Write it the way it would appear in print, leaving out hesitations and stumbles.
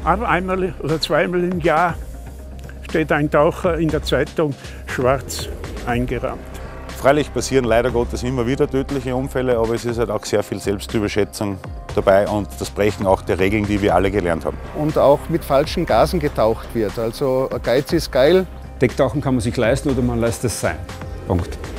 Aber einmal oder zweimal im Jahr steht ein Taucher in der Zeitung schwarz eingerahmt. Freilich passieren leider Gottes immer wieder tödliche Unfälle, aber es ist halt auch sehr viel Selbstüberschätzung dabei und das Brechen auch der Regeln, die wir alle gelernt haben. Und auch mit falschen Gasen getaucht wird. Also Geiz ist geil. Decktauchen kann man sich leisten oder man lässt es sein. Punkt.